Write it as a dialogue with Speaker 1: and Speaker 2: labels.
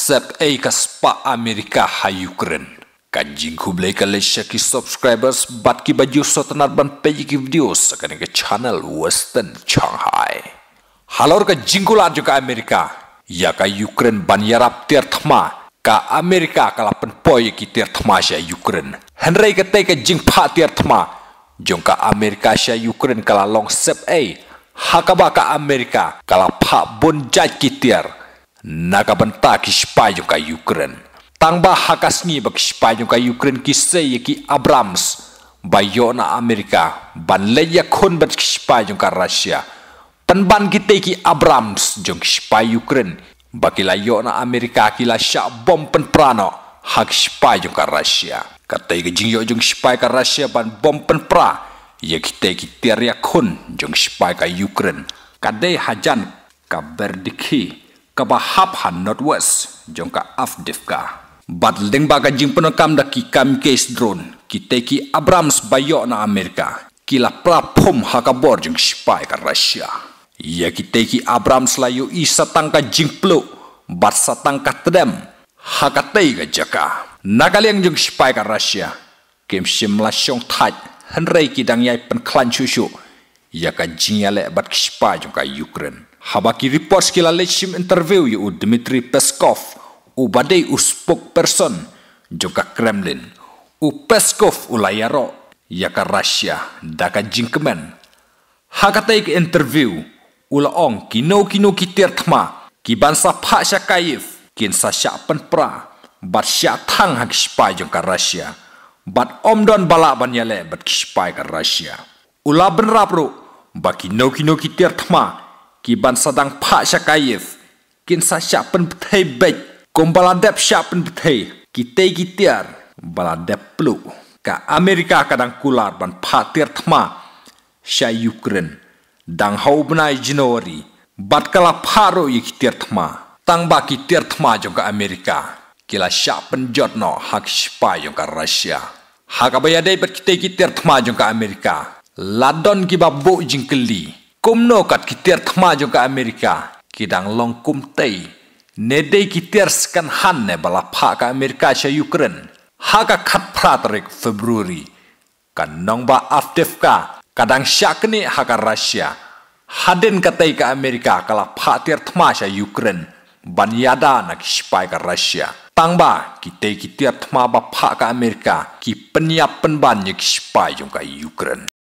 Speaker 1: sepei ka spah Amerika ha Ukraine. Kanjing kublai ka lesha ki subscribers bat ki baju sotanar ban page ki videos akan ke channel Western Shanghai. Halor ka jingkula juga Amerika. Ya ka Ukraine ban yarap tiar thma ka Amerika kala pen poi ki tiar thma sha Ukraine. Henry ka te ka jingpa tiar thma jong ka Amerika sha Ukraine kala long sepei hakaba ka Amerika kala pha bon jaj ki tiar naga benta ki spah ka Ukraine. Tangba hakasngi bak spah ka Ukraine ki sei ki Abrams bayona Amerika ban leya khon bat ki spah ka Russia. Penban kita ki Abrams jong spah Ukraine bakila yona Amerika kila syak bom penprano hak spah ka Russia. Katai ke jingyo jong spah ka Russia ban bom penpra ya kita ki tiar khon jong spah ka Ukraine. Kadai hajan ka berdiki kabahap han northwest jong ka afdifka bat lengba ka jing penokam da ki kam case drone kita ki Abrams bayo na Amerika kila platform hakabor jong spy ka Russia ya kita ki Abrams layu i satang ka jing plo bat satang ka tedem hakatai ka jaka nakaliang jong spy ka Russia kem simla syong thaj henrei ki dang yai pen klan chushu ya ka jingale bat spy jong ka Ukraine. Habaki reports kila lechim interview yu Dmitry Peskov u badai u spokesperson juga Kremlin u Peskov ulayaro ya ka Russia daka jingkemen hakatai ke interview ulaong kino ki tirtma ki bansa pha Shakayev kin sa sya penpra bat sya thang hak spy jong ka Russia bat omdon bala banyale bat spy ka Russia ula benrapro baki no ki tirtma ki ban sadang pha Shakayev kin sa sya pen pthei bej kom baladep sya pen pthei ki te ki tiar baladep plu ka Amerika kadang kular ban pha tir thma sya Ukraine dang hau benai January bat kala pharo ki tir thma tang ba ki tir thma jong ka Amerika kila sya pen jotno hak spy jong ka Russia hakabaya dei bat ki te ki tir thma jong ka Amerika ladon ki babbo jingkeli kumno kat kitiar thma jong ka Amerika kidang long kumtei nedei kitiar skan han ne bala pha ka Amerika sha Ukraine haka khat pratrik February kan nong ba afdefka kadang syakni haka Russia haden katai ka Amerika kala pha tiar thma sha Ukraine ban yada nak spy ka Russia tangba kitei kitiar thma ba pha ka Amerika ki penyap penban yek spy jong ka Ukraine.